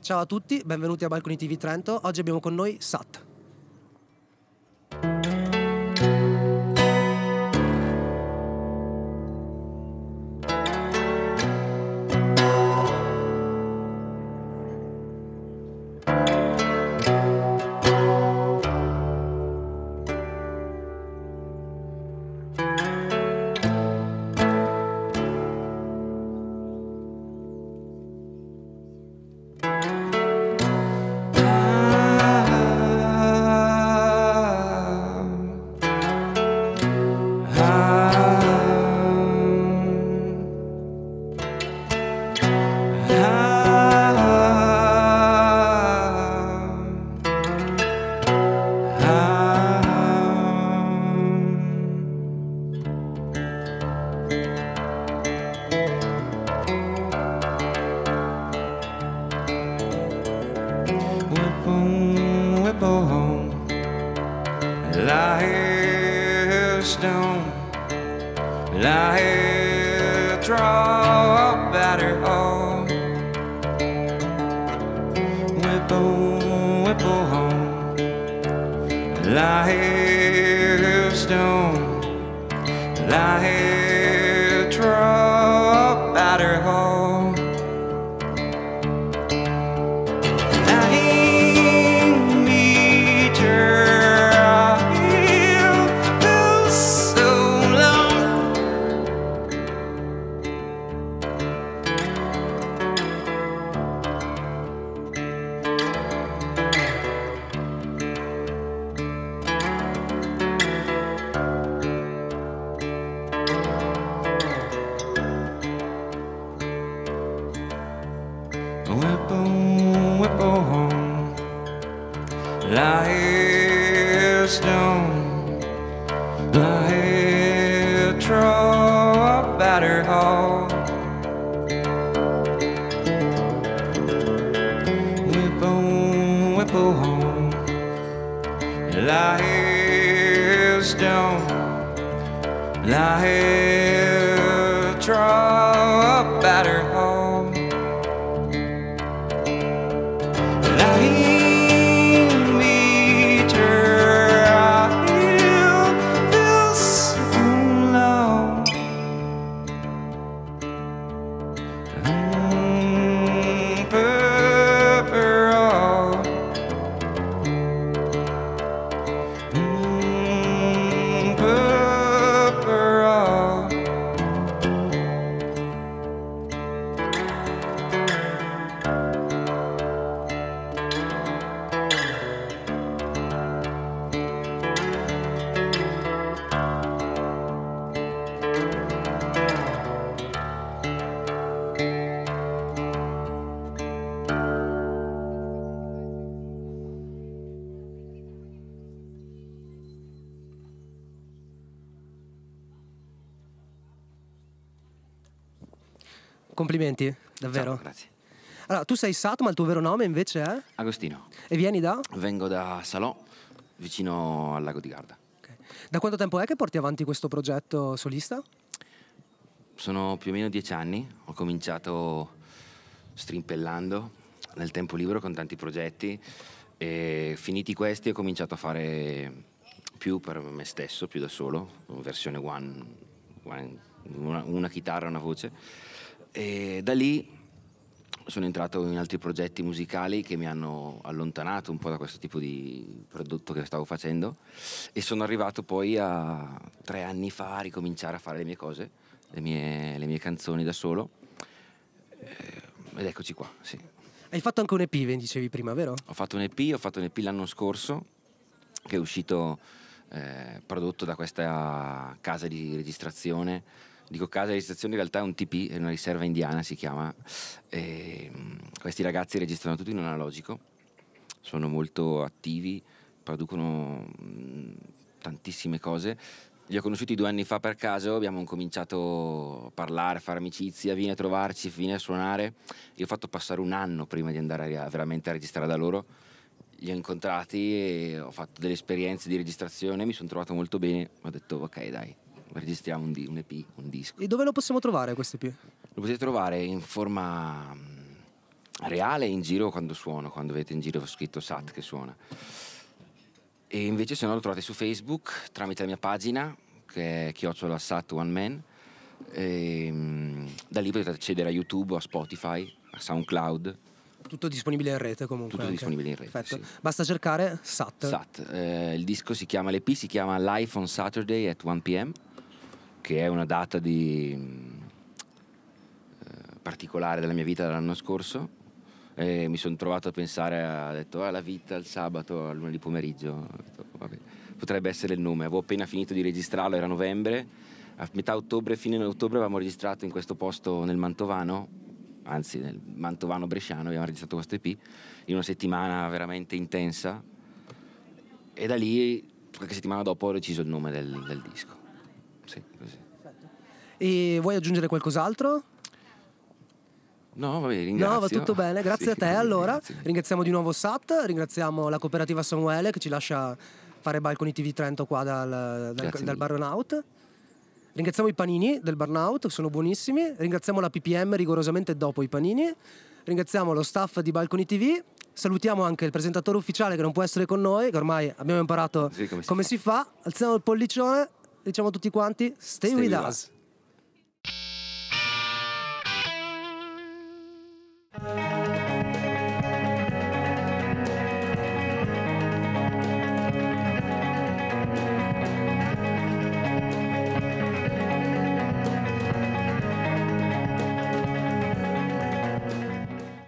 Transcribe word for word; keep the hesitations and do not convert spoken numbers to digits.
Ciao a tutti, benvenuti a Balcony T V Trento. Oggi abbiamo con noi Sat. Complimenti, davvero. Ciao, grazie. Allora, tu sei Sat, ma il tuo vero nome invece è? Agostino. E vieni da? Vengo da Salò, vicino al lago di Garda. Okay. Da quanto tempo è che porti avanti questo progetto solista? Sono più o meno dieci anni. Ho cominciato strimpellando nel tempo libero con tanti progetti e finiti questi ho cominciato a fare più per me stesso, più da solo, versione one, one una, una chitarra, una voce. E da lì sono entrato in altri progetti musicali che mi hanno allontanato un po' da questo tipo di prodotto che stavo facendo e sono arrivato poi a tre anni fa a ricominciare a fare le mie cose, le mie, le mie canzoni da solo ed eccoci qua, sì. Hai fatto anche un E P, mi dicevi prima, vero? Ho fatto un E P, ho fatto un E P l'anno scorso che è uscito eh, prodotto da questa casa di registrazione. Dico casa di registrazione, in realtà è un T P, è una riserva indiana si chiama, e questi ragazzi registrano tutto in analogico, sono molto attivi, producono mh, tantissime cose. Li ho conosciuti due anni fa per caso, abbiamo cominciato a parlare, a fare amicizia, vieni a trovarci, vieni a suonare. Io ho fatto passare un anno prima di andare a, veramente a registrare da loro, li ho incontrati e ho fatto delle esperienze di registrazione, mi sono trovato molto bene, ho detto ok dai, registriamo un, un E P, un disco. E dove lo possiamo trovare questo E P? Lo potete trovare in forma reale in giro quando suono, quando vedete in giro scritto Sat che suona. E invece se no lo trovate su Facebook tramite la mia pagina che è chiocciola Sat One Man. E, mh, da lì potete accedere a YouTube, a Spotify, a SoundCloud. Tutto disponibile in rete comunque. Tutto anche. disponibile in rete. Perfetto. Sì. Basta cercare Sat. Sat. Eh, il disco si chiama, l'E P si chiama Life on Saturday at one p m, che è una data di, eh, particolare della mia vita dell'anno scorso. E mi sono trovato a pensare, ho detto ah, la vita il sabato al lunedì pomeriggio. Ho detto, vabbè, potrebbe essere il nome. Avevo appena finito di registrarlo, era novembre, a metà ottobre, fine ottobre avevamo registrato in questo posto nel Mantovano, anzi nel Mantovano Bresciano, abbiamo registrato questo E P in una settimana veramente intensa, e da lì qualche settimana dopo ho deciso il nome del, del disco. Sì, così. E vuoi aggiungere qualcos'altro? No, vabbè, ringrazio. No, va tutto bene, grazie Sì, a te. Allora, grazie. ringraziamo di nuovo Sat, ringraziamo la cooperativa Samuele che ci lascia fare Balcony T V Trento qua dal, dal, dal Burnout. Ringraziamo i panini del Burnout, che sono buonissimi. Ringraziamo la P P M rigorosamente dopo i panini. Ringraziamo lo staff di Balcony T V. Salutiamo anche il presentatore ufficiale che non può essere con noi, che ormai abbiamo imparato sì, come, si, come fa. si fa. Alziamo il pollicione, diciamo tutti quanti, stay, stay with us. us.